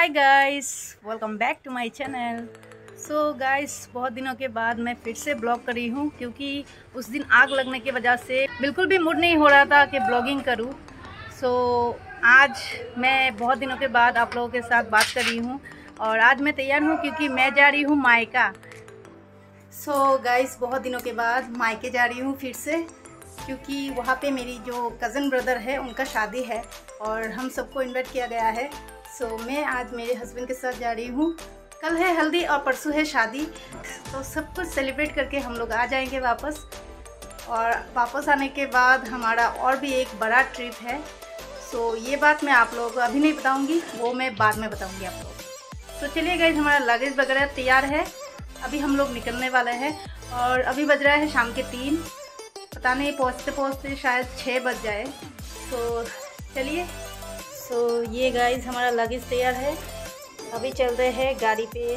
Guys, welcome back to my channel. So guys, बहुत दिनों के बाद मैं फिर से ब्लॉग कर रही हूँ क्योंकि उस दिन आग लगने की वजह से बिल्कुल भी मूड नहीं हो रहा था कि ब्लॉगिंग करूँ। सो आज मैं बहुत दिनों के बाद आप लोगों के साथ बात कर रही हूँ और आज मैं तैयार हूँ क्योंकि मैं जा रही हूँ मायका। सो गाइस, बहुत दिनों के बाद मायके जा रही हूँ फिर से क्योंकि वहाँ पे मेरी जो कज़न ब्रदर है उनका शादी है और हम सबको इनवाइट किया गया है। सो मैं आज मेरे हस्बैंड के साथ जा रही हूँ। कल है हल्दी और परसों है शादी, तो सब कुछ सेलिब्रेट करके हम लोग आ जाएंगे वापस। और वापस आने के बाद हमारा और भी एक बड़ा ट्रिप है। सो ये बात मैं आप लोगों को अभी नहीं बताऊँगी, वो मैं बाद में बताऊँगी आप लोगों को। तो चलिए गाइस, हमारा लगेज वगैरह तैयार है, अभी हम लोग निकलने वाले हैं और अभी बज रहा है शाम के 3। पता नहीं पहुँचते पहुँचते शायद 6 बज जाए। तो चलिए। सो ये गाइस, हमारा लगेज तैयार है, अभी चल रहे हैं गाड़ी पे।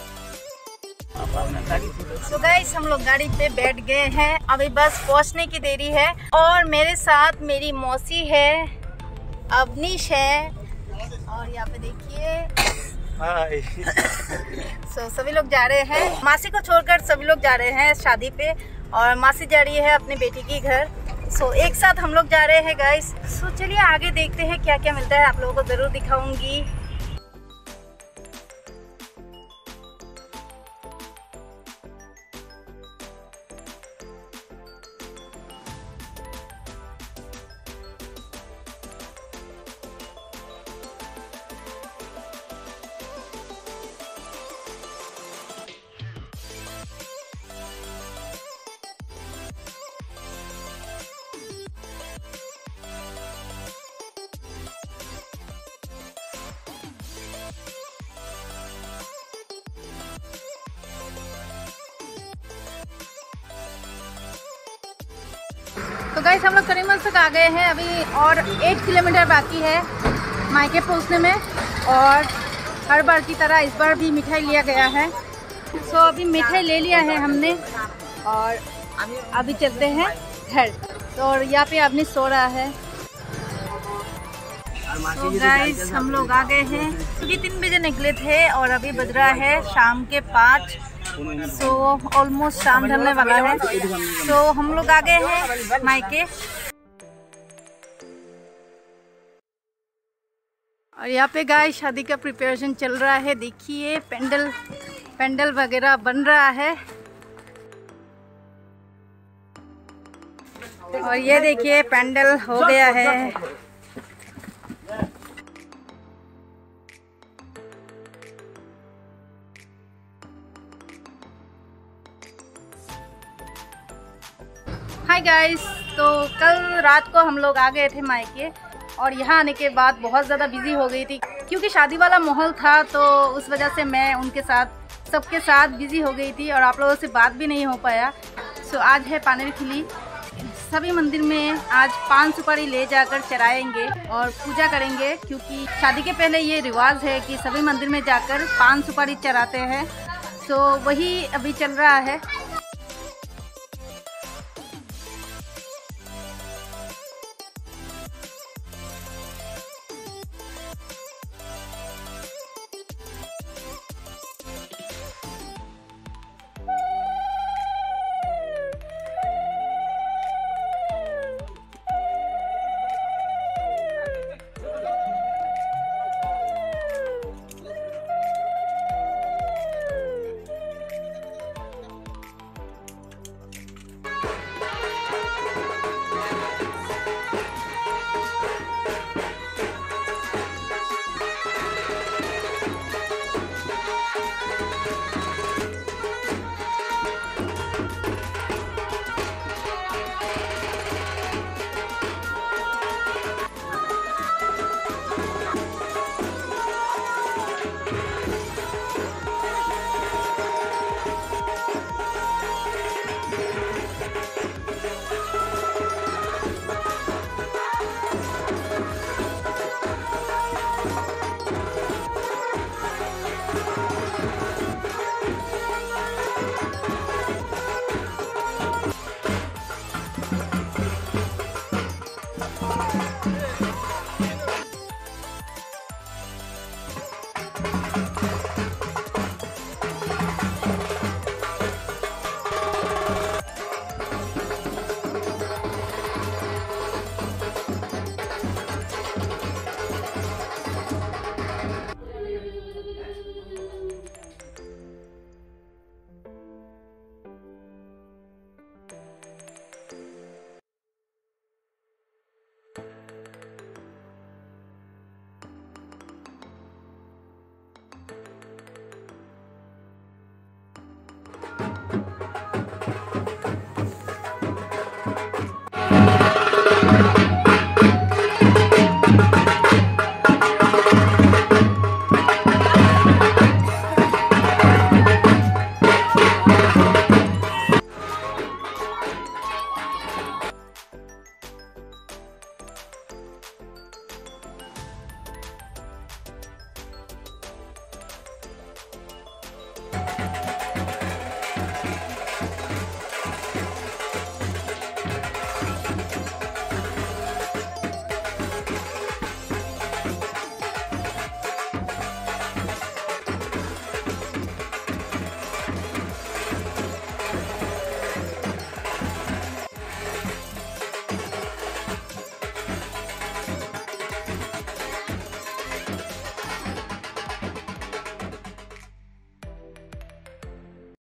सो गाइस, हम लोग गाड़ी पे बैठ गए हैं, अभी बस पहुँचने की देरी है। और मेरे साथ मेरी मौसी है, अवनीश है और यहाँ पे देखिए सो सभी लोग जा रहे हैं। मासी को छोड़कर सभी लोग जा रहे हैं शादी पे और मासी जा रही है अपनी बेटी के घर। सो एक साथ हम लोग जा रहे हैं गाइस। सो चलिए आगे देखते हैं क्या क्या मिलता है, आप लोगों को ज़रूर दिखाऊंगी। तो गाइस, हम लोग करीमगंज तक आ गए हैं, अभी और 8 किलोमीटर बाकी है मायके पहुंचने में। और हर बार की तरह इस बार भी मिठाई लिया गया है। सो अभी मिठाई ले लिया है हमने और अभी चलते हैं घर। तो और यहाँ पे आदमी सो रहा है। तो गाइस, हम लोग आ गए हैं क्योंकि 3 बजे निकले थे और अभी बज रहा है शाम के 5। सो ऑलमोस्ट शाम ढलने वाला है। तो हम लोग आ गए हैं मायके और यहाँ पे गाइस शादी का प्रिपरेशन चल रहा है। देखिए पेंडल वगैरह बन रहा है और ये देखिए पेंडल हो गया है। हाय गाइस, तो कल रात को हम लोग आ गए थे मायके और यहाँ आने के बाद बहुत ज़्यादा बिजी हो गई थी क्योंकि शादी वाला माहौल था। तो उस वजह से मैं उनके साथ सबके साथ बिजी हो गई थी और आप लोगों से बात भी नहीं हो पाया। सो आज है पानेर खिली, सभी मंदिर में आज पान सुपारी ले जाकर चढ़ाएंगे और पूजा करेंगे क्योंकि शादी के पहले ये रिवाज है कि सभी मंदिर में जाकर पान सुपारी चढ़ाते हैं। सो वही अभी चल रहा है।